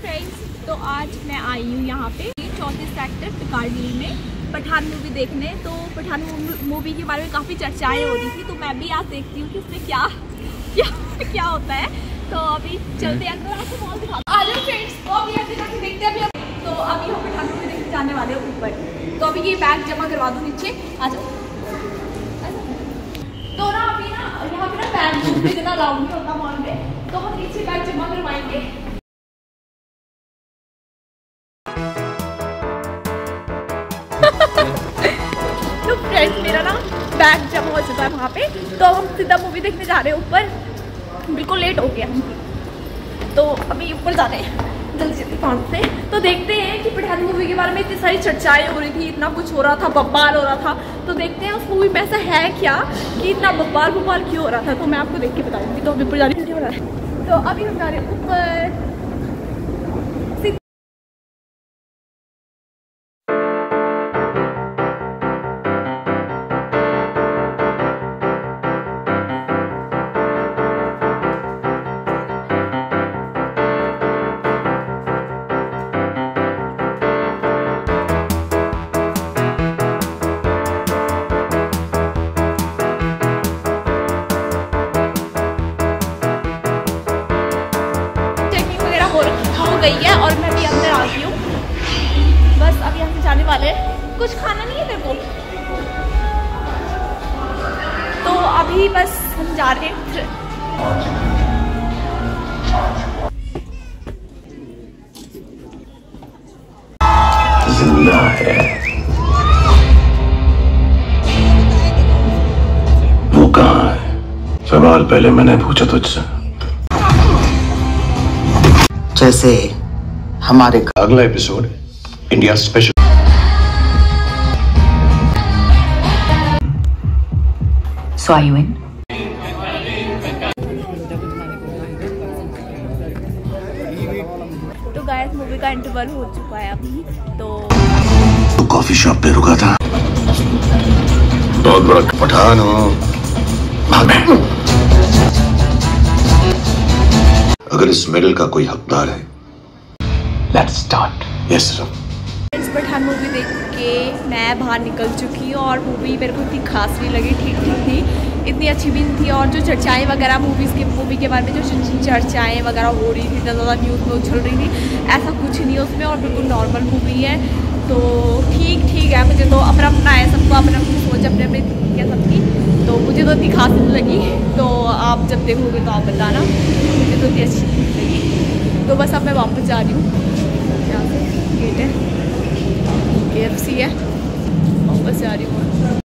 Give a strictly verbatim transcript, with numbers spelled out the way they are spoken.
Friends, तो आज मैं आई हूँ यहाँ पे चौंतीस सेक्टर पिकार्डी में पठान मूवी देखने। तो पठान मूवी के बारे में काफ़ी चर्चाएं हो रही थी, तो मैं भी आज देखती हूँ कि उसमें क्या क्या क्या होता है। तो अभी चलते हैं अंदर, आपको मॉल दिखाते हैं। आ जाओ फ्रेंड्स, तो अभी अंदर जाके देखते हैं। अभी तो अभी हम पठान मूवी देखने जाने वाले हैं ऊपर। तो अभी ये बैग जमा करवा दो नीचे, आ जाओ। तो ना अभी ना यहाँ पे ना बैग भेजना अलाउड नहीं होता मॉल में, तो हम नीचे बैग जमा करवाएंगे। तो फ्रेंड्स, मेरा ना बैग जमा हो चुका है वहाँ पे, तो हम सीधा मूवी देखने जा रहे हैं ऊपर। बिल्कुल लेट हो गया हम, तो अभी ऊपर जा रहे हैं जल्दी जल्दी पाँच से। तो देखते हैं कि पठान मूवी के बारे में इतनी सारी चर्चाएं हो रही थी, इतना कुछ हो रहा था, बब्बाल हो रहा था। तो देखते हैं उस मूवी में ऐसा है क्या कि इतना बब्बाल बब्बाल क्यों हो रहा था। तो मैं आपको देख के बताऊंगी। तो अभी ऊपर जा रही है, तो अभी हम जा रहे हैं ऊपर। हो गई है और मैं भी अंदर आ गई हूँ। बस अब यहाँ से जाने वाले हैं। कुछ खाना नहीं है तेरे को, तो अभी बस हम जा रहे हैं। जिंदा है वो कहाँ है? सवाल पहले मैंने पूछा तुझसे। जैसे हमारे अगला episode India special. So are you in? तो गाइस, मूवी का इंटरवल हो चुका है अभी। तो तो कॉफी शॉप पे रुका था। बहुत बड़ा पठान हो। अगर इस मेडल का कोई हकदार है, लेट्स स्टार्ट। Yes sir. इस पठान मूवी देख के मैं बाहर निकल चुकी हूँ और मूवी मेरे को इतनी खास भी लगी, ठीक ठीक थी, इतनी अच्छी भी नहीं थी। और जो चर्चाएं वगैरह मूवीज़ के मूवी के बारे में जो चर्चाएं वगैरह हो रही थी, इतना ज़्यादा न्यूज़ में उछल रही थी, ऐसा कुछ नहीं है उसमें और बिल्कुल नॉर्मल मूवी है। तो ठीक ठीक है, मुझे तो अपना अपना है, सबको अपना अपनी सोच अपने अपने है सबकी। तो मुझे तो इतनी खास नहीं लगी, तो आप जब देखोगे तो आप बताना, मुझे तो इतनी अच्छी लगी। तो बस अब मैं वापस जा रही हूँ। यहाँ से गेट है, के एफ सी है, वापस जा रही हूँ।